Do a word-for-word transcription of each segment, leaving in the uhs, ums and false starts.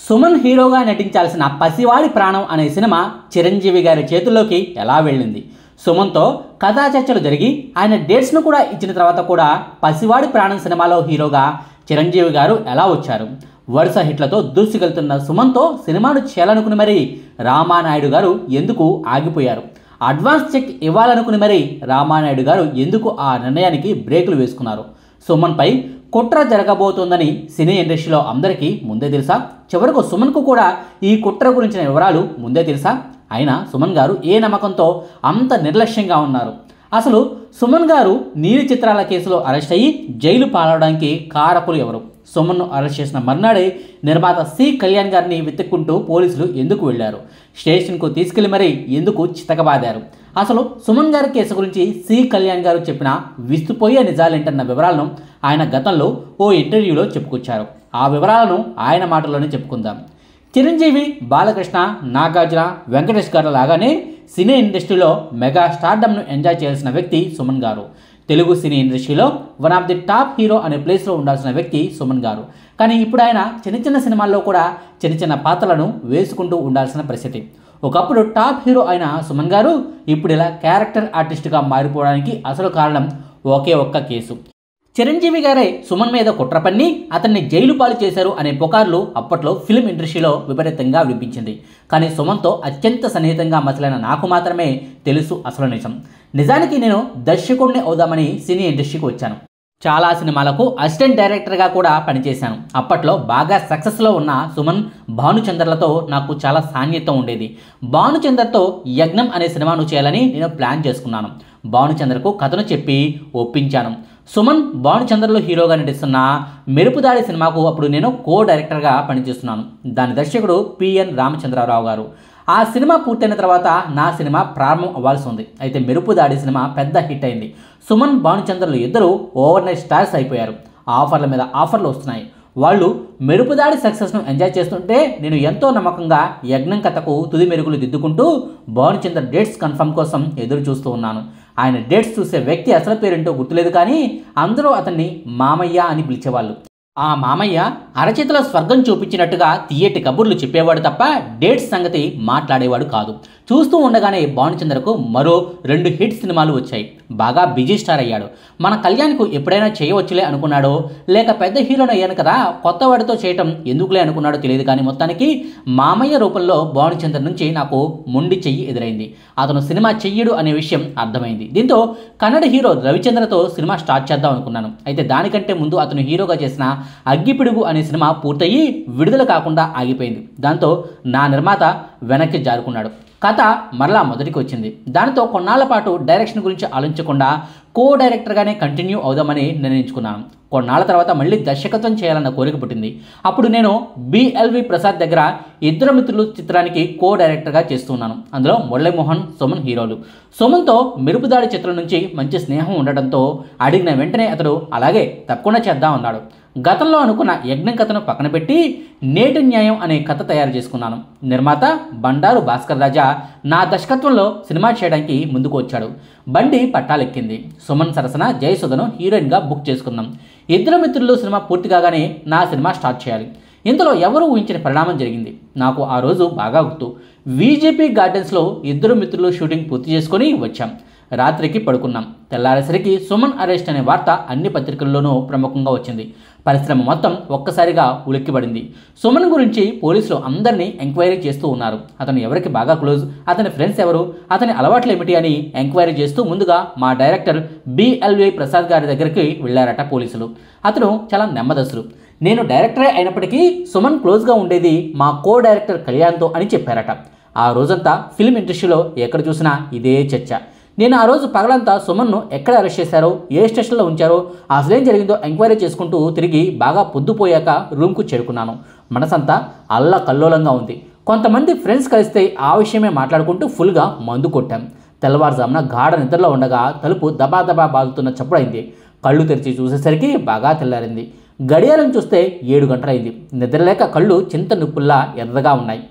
సుమన్ హీరోగా నటించాల్సిన పసివాడి ప్రాణం అనే సినిమా చిరంజీవి గారి చేతుల్లోకి ఎలా వెళ్ళింది? సుమన్తో కథా చర్చలు జరిగి ఆయన డేట్స్ను కూడా ఇచ్చిన తర్వాత కూడా పసివాడి ప్రాణం సినిమాలో హీరోగా చిరంజీవి గారు ఎలా వచ్చారు? వరుస హిట్లతో దూసుకెళ్తున్న సుమన్తో సినిమాను చేయాలనుకుని మరీ రామానాయుడు గారు ఎందుకు ఆగిపోయారు? అడ్వాన్స్ చెక్ ఇవ్వాలనుకుని మరీ రామానాయుడు గారు ఎందుకు ఆ నిర్ణయానికి బ్రేకులు వేసుకున్నారు? సుమన్పై కుట్ర జరగబోతోందని సినీ ఇండస్ట్రీలో అందరికీ ముందే తెలుసా? చివరకు సుమన్కు కూడా ఈ కుట్ర గురించిన వివరాలు ముందే తెలుసా? అయినా సుమన్ గారు ఏ నమ్మకంతో అంత నిర్లక్ష్యంగా ఉన్నారు? అసలు సుమన్ గారు నీలి చిత్రాల కేసులో అరెస్ట్ అయ్యి జైలు పాలవడానికి కారకులు ఎవరు? సుమన్ను అరెస్ట్ చేసిన మర్నాడే నిర్మాత సి కళ్యాణ్ గారిని వెతుక్కుంటూ పోలీసులు ఎందుకు వెళ్లారు? స్టేషన్కు తీసుకెళ్లి మరీ ఎందుకు చితకబాదారు? అసలు సుమన్ గారి కేసు గురించి సి కళ్యాణ్ గారు చెప్పిన విస్తుపోయే నిజాలేంటన్న వివరాలను ఆయన గతంలో ఓ ఇంటర్వ్యూలో చెప్పుకొచ్చారు. ఆ వివరాలను ఆయన మాటల్లోనే చెప్పుకుందాం. చిరంజీవి, బాలకృష్ణ, నాగార్జున, వెంకటేష్ గారు లాగానే సినీ ఇండస్ట్రీలో మెగా స్టార్డమ్ను ఎంజాయ్ చేయాల్సిన వ్యక్తి సుమన్ గారు. తెలుగు సినీ ఇండస్ట్రీలో one of the top hero అనే ప్లేస్లో ఉండాల్సిన వ్యక్తి సుమన్ గారు. కానీ ఇప్పుడు ఆయన చిన్న చిన్న సినిమాల్లో కూడా చిన్న చిన్న పాత్రలను వేసుకుంటూ ఉండాల్సిన పరిస్థితి. ఒకప్పుడు టాప్ హీరో అయిన సుమన్ గారు ఇప్పుడు ఇలా క్యారెక్టర్ ఆర్టిస్ట్గా మారిపోవడానికి అసలు కారణం ఒకే ఒక్క కేసు. చిరంజీవి గారే సుమన్ మీద కుట్ర పన్ని అతన్ని జైలు పాలు చేశారు అనే పుకార్లు అప్పట్లో ఫిల్మ్ ఇండస్ట్రీలో విపరీతంగా వినిపించింది. కానీ సుమన్తో అత్యంత సన్నిహితంగా మసలైన నాకు మాత్రమే తెలుసు అసలు నిజం. నిజానికి నేను దర్శకుడిని అవుదామని సినీ ఇండస్ట్రీకి వచ్చాను. చాలా సినిమాలకు అసిస్టెంట్ డైరెక్టర్గా కూడా పనిచేశాను. అప్పట్లో బాగా సక్సెస్లో ఉన్న సుమన్, భానుచందర్లతో నాకు చాలా సాన్నిహిత్యం ఉండేది. భానుచందర్తో యజ్ఞం అనే సినిమాను చేయాలని నేను ప్లాన్ చేసుకున్నాను. భానుచందర్కు కథను చెప్పి ఒప్పించాను. సుమన్ భానుచందర్లో హీరోగా నటిస్తున్న మెరుపుదాడి సినిమాకు అప్పుడు నేను కో డైరెక్టర్గా పనిచేస్తున్నాను. దాని దర్శకుడు పిఎన్ రామచంద్రరావు గారు. ఆ సినిమా పూర్తయిన తర్వాత నా సినిమా ప్రారంభం అవ్వాల్సి ఉంది. అయితే మెరుపుదాడి సినిమా పెద్ద హిట్ అయింది. సుమన్, భానుచందర్లు ఇద్దరు ఓవర్ నైట్ స్టార్స్ అయిపోయారు. ఆఫర్ల మీద ఆఫర్లు వస్తున్నాయి. వాళ్ళు మెరుపుదాడి సక్సెస్ను ఎంజాయ్ చేస్తుంటే నేను ఎంతో నమ్మకంగా యజ్ఞం కథకు తుది మెరుగులు దిద్దుకుంటూ భానుచందర్ డేట్స్ కన్ఫర్మ్ కోసం ఎదురు చూస్తూ ఉన్నాను. ఆయన డేట్స్ చూసే వ్యక్తి అసలు పేరేంటో గుర్తులేదు, కానీ అందరూ అతన్ని మామయ్య అని పిలిచేవాళ్ళు. ఆ మామయ్య అరచేతిలో స్వర్గం చూపించినట్టుగా తీయటి కబుర్లు చెప్పేవాడు తప్ప డేట్స్ సంగతి మాట్లాడేవాడు కాదు. చూస్తూ ఉండగానే భానుచందర్కు మరో రెండు హిట్ సినిమాలు వచ్చాయి. బాగా బిజీ స్టార్ అయ్యాడు. మన కళ్యాణ్కు ఎప్పుడైనా చేయవచ్చులే అనుకున్నాడో, లేక పెద్ద హీరోని అయ్యాను కదా కొత్త వాడితో చేయటం ఎందుకులే అనుకున్నాడో తెలియదు, కానీ మొత్తానికి మామయ్య రూపంలో భానుచందర్ నుంచి నాకు మొండి చెయ్యి ఎదురైంది. అతను సినిమా చెయ్యడు అనే విషయం అర్థమైంది. దీంతో కన్నడ హీరో రవిచంద్రతో సినిమా స్టార్ట్ చేద్దాం అనుకున్నాను. అయితే దానికంటే ముందు అతను హీరోగా చేసిన అగ్గిపిడుగు అనే సినిమా పూర్తయి విడుదల కాకుండా ఆగిపోయింది. దాంతో నా నిర్మాత వెనక్కి జారుకున్నాడు. కథ మరలా మొదటికి వచ్చింది. దానితో కొన్నాళ్ల పాటు డైరెక్షన్ గురించి ఆలోచించకుండా కో డైరెక్టర్గానే కంటిన్యూ అవుదామని నిర్ణయించుకున్నాను. కొన్నాళ్ల తర్వాత మళ్ళీ దర్శకత్వం చేయాలన్న కోరిక పుట్టింది. అప్పుడు నేను బిఎల్వి ప్రసాద్ దగ్గర ఇద్దరు మిత్రులు చిత్రానికి కో డైరెక్టర్గా చేస్తున్నాను. అందులో మురళీమోహన్, సుమన్ హీరోలు. సుమన్తో మెరుపుదాడి చిత్రం నుంచి మంచి స్నేహం ఉండడంతో అడిగిన వెంటనే అతడు అలాగే తప్పకుండా చేద్దాం అన్నాడు. గతంలో అనుకున్న యజ్ఞం కథను పక్కన పెట్టి నేటి న్యాయం అనే కథ తయారు చేసుకున్నాను. నిర్మాత బండారు భాస్కర్ రాజా నా దర్శకత్వంలో సినిమా చేయడానికి ముందుకు వచ్చాడు. బండి పట్టాలెక్కింది. సుమన్ సరసన జయసుధను హీరోయిన్గా బుక్ చేసుకున్నాం. ఇద్దరు మిత్రులు సినిమా పూర్తి కాగానే నా సినిమా స్టార్ట్ చేయాలి. ఇంతలో ఎవరు ఊహించిన పరిణామం జరిగింది. నాకు ఆ రోజు బాగా గుర్తు. విజేపీ గార్డెన్స్లో ఇద్దరు మిత్రులు షూటింగ్ పూర్తి చేసుకొని వచ్చాం. రాత్రికి పడుకున్నాం. తెల్లారేసరికి సుమన్ అరెస్ట్ అనే వార్త అన్ని పత్రికల్లోనూ ప్రముఖంగా వచ్చింది. పరిశ్రమ మొత్తం ఒక్కసారిగా ఉలిక్కిపడింది. సుమన్ గురించి పోలీసులు అందరినీ ఎంక్వైరీ చేస్తూ ఉన్నారు. అతను ఎవరికి బాగా క్లోజ్, అతని ఫ్రెండ్స్ ఎవరు, అతని అలవాట్లు ఏమిటి అని ఎంక్వైరీ చేస్తూ ముందుగా మా డైరెక్టర్ బిఎల్వి ప్రసాద్ గారి దగ్గరికి వెళ్ళారట పోలీసులు. అతను చాలా నెమ్మదస్తుడు. నేను డైరెక్టరే అయినప్పటికీ సుమన్ క్లోజ్గా ఉండేది మా కో డైరెక్టర్ కళ్యాణ్తో అని చెప్పారట. ఆ రోజంతా ఫిల్మ్ ఇండస్ట్రీలో ఎక్కడ చూసినా ఇదే చర్చ. నేను ఆ రోజు పగలంతా సుమన్ను ఎక్కడ అరెస్ట్ చేశారో, ఏ స్టేషన్లో ఉంచారో, అసలేం జరిగిందో ఎంక్వైరీ చేసుకుంటూ తిరిగి బాగా పొద్దుపోయాక రూమ్కు చేరుకున్నాను. మనసంతా అల్లకల్లోలంగా ఉంది. కొంతమంది ఫ్రెండ్స్ కలిస్తే ఆ విషయమే మాట్లాడుకుంటూ ఫుల్గా మందు కొట్టాం. తెల్లవారుజామున గాఢ నిద్రలో ఉండగా తలుపు దబా దబా బాదుతున్న చప్పుడైంది. కళ్ళు తెరిచి చూసేసరికి బాగా తెల్లారింది. గడియారం చూస్తే ఏడు గంటలైంది. నిద్రలేక కళ్ళు చింత నిప్పుల్లా ఎర్రగా ఉన్నాయి.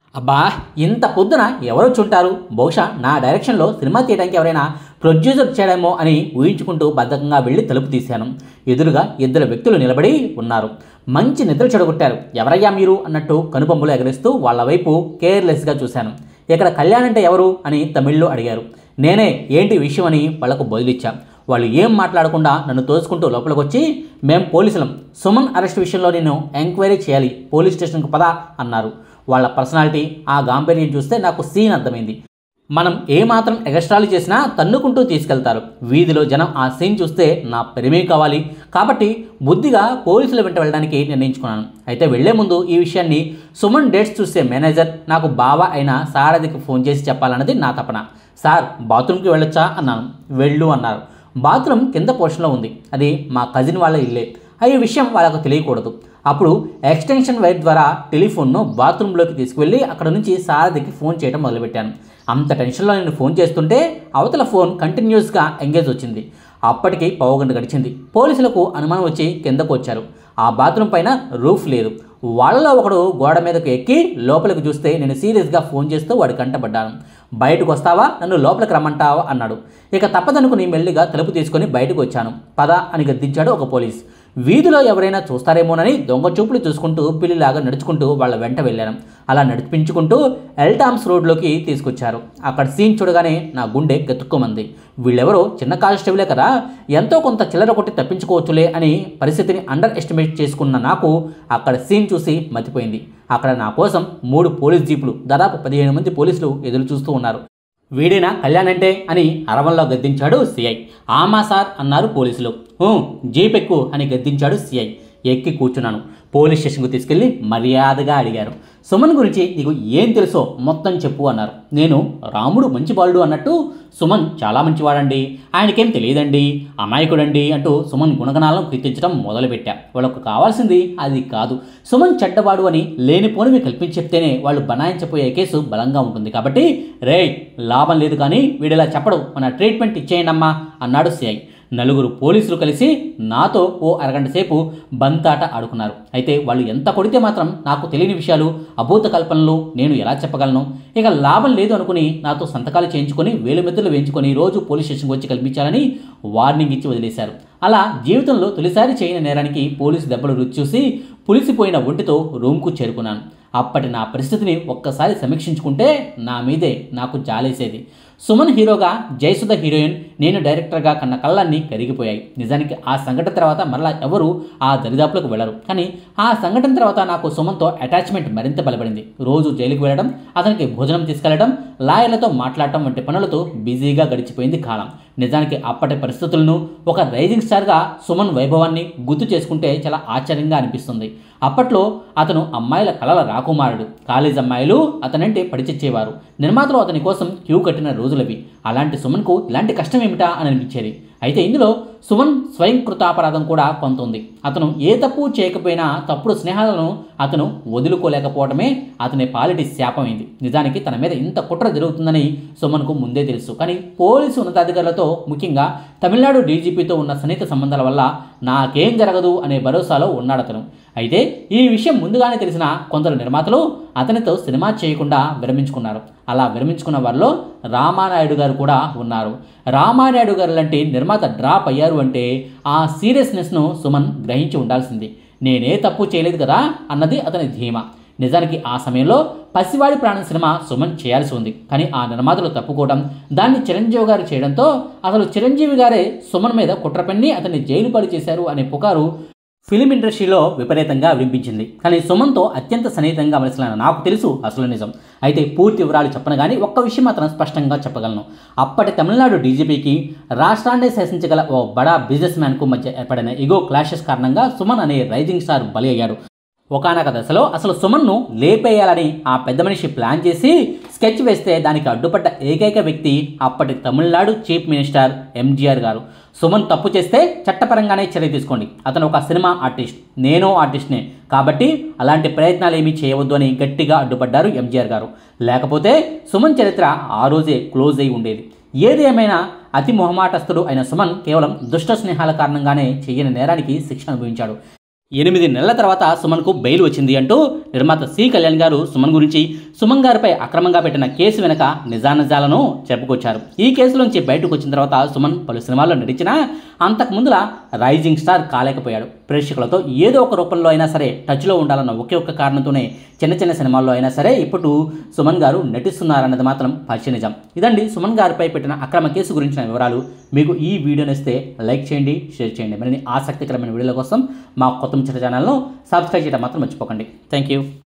అబ్బా, ఇంత పొద్దున ఎవరు చుంటారు? బహుశా నా డైరెక్షన్లో సినిమా తీయడానికి ఎవరైనా ప్రొడ్యూసర్ చేయడమో అని ఊహించుకుంటూ బద్ధకంగా వెళ్ళి తలుపు తీశాను. ఎదురుగా ఇద్దరు వ్యక్తులు నిలబడి ఉన్నారు. మంచి నిద్ర చెడగొట్టారు. ఎవరయ్యా మీరు అన్నట్టు కనుబొమ్మలు ఎగరేస్తూ వాళ్ళ వైపు కేర్లెస్గా చూశాను. ఇక్కడ కళ్యాణ్ అంటే ఎవరు అని తమిళ్లో అడిగారు. నేనే, ఏంటి విషయం అని వాళ్లకు బదులిచ్చాం. వాళ్ళు ఏం మాట్లాడకుండా నన్ను తోసుకుంటూ లోపలికి వచ్చి, మేం పోలీసులం, సుమన్ అరెస్ట్ విషయంలో నేను ఎంక్వైరీ చేయాలి, పోలీస్ స్టేషన్కి పదా అన్నారు. వాళ్ళ పర్సనాలిటీ, ఆ గాంభీర్యం చూస్తే నాకు సీన్ అర్థమైంది. మనం ఏమాత్రం ఎగస్ట్రాలు చేసినా తన్నుకుంటూ తీసుకెళ్తారు. వీధిలో జనం ఆ సీన్ చూస్తే నా ప్రేమే కావాలి. కాబట్టి బుద్ధిగా పోలీసుల వెంట వెళ్ళడానికి నిర్ణయించుకున్నాను. అయితే వెళ్లే ముందు ఈ విషయాన్ని సుమన్ డేట్స్ చూసే మేనేజర్, నాకు బావ అయిన సారథికి ఫోన్ చేసి చెప్పాలన్నది నా తపన. సార్, బాత్రూమ్కి వెళ్ళొచ్చా అన్నాను. వెళ్ళు అన్నారు. బాత్రూమ్ కింద పోర్షన్లో ఉంది. అది మా కజిన్ వాళ్ళ ఇల్లే. ఈ విషయం వాళ్ళకు తెలియకూడదు. అప్పుడు ఎక్స్టెన్షన్ వైర్ ద్వారా టెలిఫోన్ను బాత్రూంలోకి తీసుకువెళ్ళి అక్కడ నుంచి సారథికి ఫోన్ చేయడం మొదలుపెట్టాను. అంత టెన్షన్లో నేను ఫోన్ చేస్తుంటే అవతల ఫోన్ కంటిన్యూస్గా ఎంగేజ్ వచ్చింది. అప్పటికి పావుగంట గడిచింది. పోలీసులకు అనుమానం వచ్చి కిందకు వచ్చారు. ఆ బాత్రూమ్ పైన రూఫ్ లేదు. వాళ్ళలో ఒకడు గోడ మీదకు ఎక్కి లోపలికి చూస్తే నేను సీరియస్గా ఫోన్ చేస్తూ వాడి కంటపడ్డాను. బయటకు వస్తావా, నన్ను లోపలికి రమ్మంటావా అన్నాడు. ఇక తప్పదనుకుని మెల్లిగా తలుపు తీసుకొని బయటకు వచ్చాను. పద అని గద్దించాడు ఒక పోలీస్. వీధిలో ఎవరైనా చూస్తారేమోనని దొంగ చూపులు చూసుకుంటూ పిల్లిలాగా నడుచుకుంటూ వాళ్ళ వెంట వెళ్ళాను. అలా నడిపించుకుంటూ ఎల్టామ్స్ రోడ్లోకి తీసుకొచ్చారు. అక్కడ సీన్ చూడగానే నా గుండె గతుక్కుమంది. వీళ్ళెవరో చిన్న కానిస్టేబులే కదా, ఎంతో కొంత చిల్లర కొట్టి తప్పించుకోవచ్చులే అని పరిస్థితిని అండర్ ఎస్టిమేట్ చేసుకున్న నాకు అక్కడ సీన్ చూసి మతిపోయింది. అక్కడ నా కోసం మూడు పోలీస్ జీపులు, దాదాపు పదిహేను మంది పోలీసులు ఎదురు చూస్తూ ఉన్నారు. వీడేనా కళ్యాణ్ అంటే అని అరవంలో గద్దించాడు సిఐ. ఆమా సార్ అన్నారు పోలీసులు. జీప్ ఎక్కు అని గద్దించాడు సిఐ. ఎక్కి కూర్చున్నాను. పోలీస్ స్టేషన్కు తీసుకెళ్లి మర్యాదగా అడిగారు. సుమన్ గురించి నీకు ఏం తెలుసో మొత్తం చెప్పు అన్నారు. నేను రాముడు మంచివాడు అన్నట్టు, సుమన్ చాలా మంచివాడండి, ఆయనకేం తెలియదండి, అమాయకుడండి అంటూ సుమన్ గుణగణాలను కీర్తించడం మొదలుపెట్టా. వాళ్ళకు కావాల్సింది అది కాదు. సుమన్ చెడ్డవాడు అని లేనిపోనివి కల్పించి చెప్తేనే వాళ్ళు బనాయించపోయే కేసు బలంగా ఉంటుంది. కాబట్టి రే, లాభం లేదు కానీ వీడిలా చెప్పడు, మన ట్రీట్మెంట్ ఇచ్చేయండమ్మా అన్నాడు సిఐ. నలుగురు పోలీసులు కలిసి నాతో ఓ అరగంట సేపు బంతాట ఆడుకున్నారు. అయితే వాళ్ళు ఎంత కొడితే మాత్రం నాకు తెలియని విషయాలు, అభూత కల్పనలు నేను ఎలా చెప్పగలను? ఇక లాభం లేదు అనుకుని నాతో సంతకాలు చేయించుకొని వేలుమెత్తులు వేయించుకొని రోజు పోలీస్ స్టేషన్కి వచ్చి కల్పించాలని వార్నింగ్ ఇచ్చి వదిలేశారు. అలా జీవితంలో తొలిసారి చేయని నేరానికి పోలీసు దెబ్బలు రుచి చూసి పులిసిపోయిన ఒంటితో రూమ్కు చేరుకున్నాను. అప్పటి నా పరిస్థితిని ఒక్కసారి సమీక్షించుకుంటే నా మీదే నాకు జాలేసేది. సుమన్ హీరోగా, జయసుధ హీరోయిన్, నేను డైరెక్టర్గా కన్న కళ్ళన్నీ కరిగిపోయాయి. నిజానికి ఆ సంఘటన తర్వాత మరలా ఎవరు ఆ దరిదాపులకు వెళ్ళరు. కానీ ఆ సంఘటన తర్వాత నాకు సుమన్తో అటాచ్మెంట్ మరింత బలపడింది. రోజు జైలుకు వెళ్ళడం, అతనికి భోజనం తీసుకెళ్లడం, లాయర్లతో మాట్లాడటం వంటి పనులతో బిజీగా గడిచిపోయింది కాలం. నిజానికి అప్పటి పరిస్థితులను, ఒక రైజింగ్ స్టార్గా సుమన్ వైభవాన్ని గుర్తు చేసుకుంటే చాలా ఆశ్చర్యంగా అనిపిస్తుంది. అప్పట్లో అతను అమ్మాయిల కళల రాకుమారుడు. కాలేజ్ అమ్మాయిలు అతనంటే పడిచెచ్చేవారు. నిర్మాతలు అతని కోసం క్యూ కట్టిన రోజులవి. అలాంటి సుమన్కు ఇలాంటి కష్టం ఏమిటా అని అనిపించేది. అయితే ఇందులో సుమన్ స్వయం కృతాపరాధం కూడా కొంత ఉంది. అతను ఏ తప్పు చేయకపోయినా తప్పుడు స్నేహాలను అతను వదులుకోలేకపోవడమే అతని పాలిటి శాపమైంది. నిజానికి తన మీద ఇంత కుట్ర జరుగుతుందని సుమన్కు ముందే తెలుసు. కానీ పోలీసు ఉన్నతాధికారులతో, ముఖ్యంగా తమిళనాడు డీజీపీతో ఉన్న సన్నిహిత సంబంధాల వల్ల నాకేం జరగదు అనే భరోసాలో ఉన్నాడతను. అయితే ఈ విషయం ముందుగానే తెలిసిన కొందరు నిర్మాతలు అతనితో సినిమా చేయకుండా విరమించుకున్నారు. అలా విరమించుకున్న వారిలో రామానాయుడు గారు కూడా ఉన్నారు. రామానాయుడు గారు లాంటి నిర్మాత డ్రాప్ అయ్యారు అంటే ఆ సీరియస్నెస్ను సుమన్ గ్రహించి ఉండాల్సింది. నేనే తప్పు చేయలేదు కదా అన్నది అతని ధీమా. నిజానికి ఆ సమయంలో పసివాడి ప్రాణం సినిమా సుమన్ చేయాల్సి ఉంది. కానీ ఆ నిర్మాతలు తప్పుకోవడం, దాన్ని చిరంజీవి గారు చేయడంతో అసలు చిరంజీవి గారే సుమన్ మీద కుట్ర పన్ని అతన్ని జైలు పాలు చేశారు అనే పుకారు ఫిలిం ఇండస్ట్రీలో విపరీతంగా వినిపించింది. కానీ సుమన్తో అత్యంత సన్నిహితంగా మలిసిన నాకు తెలుసు అసలు నిజం. అయితే పూర్తి వివరాలు చెప్పను కానీ ఒక్క విషయం మాత్రం స్పష్టంగా చెప్పగలను. అప్పటి తమిళనాడు డీజీపీకి రాష్ట్రాన్ని శాసించగల ఓ బడా బిజినెస్ మ్యాన్కు మధ్య ఏర్పడిన ఇగో క్లాషెస్ కారణంగా సుమన్ అనే రైజింగ్ స్టార్ బలి అయ్యాడు. ఒకానొక దశలో అసలు సుమన్ను లేపేయాలని ఆ పెద్ద మనిషి ప్లాన్ చేసి స్కెచ్ వేస్తే దానికి అడ్డుపడ్డ ఏకైక వ్యక్తి అప్పటి తమిళనాడు చీఫ్ మినిస్టర్ ఎంజీఆర్ గారు. సుమన్ తప్పు చేస్తే చట్టపరంగానే చర్య తీసుకోండి, అతను ఒక సినిమా ఆర్టిస్ట్, నేను ఆర్టిస్ట్నే, కాబట్టి అలాంటి ప్రయత్నాలు ఏమీ చేయవద్దు అని గట్టిగా అడ్డుపడ్డారు ఎంజీఆర్ గారు. లేకపోతే సుమన్ చరిత్ర ఆ రోజే క్లోజ్ అయి ఉండేది. ఏది ఏమైనా అతి మొహమాటస్తుడు అయిన సుమన్ కేవలం దుష్ట స్నేహాల కారణంగానే చెయ్యని నేరానికి శిక్ష అనుభవించాడు. ఎనిమిది నెలల తర్వాత సుమన్కు బెయిల్ వచ్చింది అంటూ నిర్మాత సి కళ్యాణ్ గారు సుమన్ గురించి సుమన్ గారిపై అక్రమంగా పెట్టిన కేసు వెనుక నిజానిజాలను చెప్పుకొచ్చారు. ఈ కేసులోంచి బయటకు వచ్చిన తర్వాత సుమన్ పలు సినిమాల్లో నటించినా అంతకుముందులా రైజింగ్ స్టార్ కాలేకపోయాడు. ప్రేక్షకులతో ఏదో ఒక రూపంలో అయినా సరే టచ్లో ఉండాలన్న ఒకే ఒక్క కారణంతోనే చిన్న చిన్న సినిమాల్లో అయినా సరే ఇప్పుడు సుమన్ గారు నటిస్తున్నారన్నది మాత్రం పచ్చి నిజం. ఇదండి సుమన్ గారిపై పెట్టిన అక్రమ కేసు గురించిన వివరాలు. మీకు ఈ వీడియోని ఇస్తే లైక్ చేయండి, షేర్ చేయండి. మరిన్ని ఆసక్తికరమైన వీడియోల కోసం మా కొత్త ముచ్చట ఛానల్ను సబ్స్క్రైబ్ చేయడం మాత్రం మర్చిపోకండి. Thank you.